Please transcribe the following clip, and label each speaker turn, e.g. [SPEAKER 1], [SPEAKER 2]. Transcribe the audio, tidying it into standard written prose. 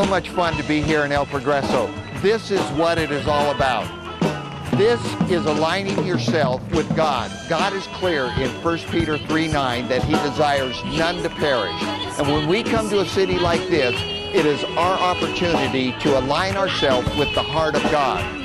[SPEAKER 1] much fun to be here in El Progreso. This is what it is all about. This is aligning yourself with God. God is clear in 1 Peter 3:9 that he desires none to perish. And when we come to a city like this, it is our opportunity to align ourselves with the heart of God.